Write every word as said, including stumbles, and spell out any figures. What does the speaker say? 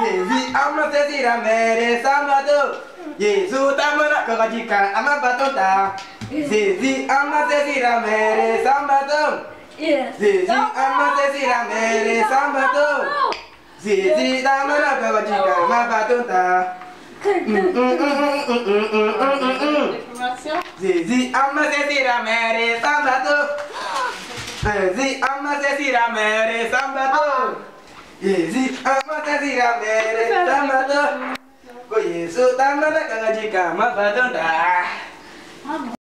Jésus ama sesira mere sambato. Yesu tamana kagajika ama batonta. Jésus ama sesira mere sambato. Jésus ama sesira mere sambato. Jésus tamana kagajika ama batonta. Jésus ama sesira mere sambato. Jésus ama sesira mere sambato. Yesus ama sesira mere sambato. Ko Yesu tamana kagajika ama batonta.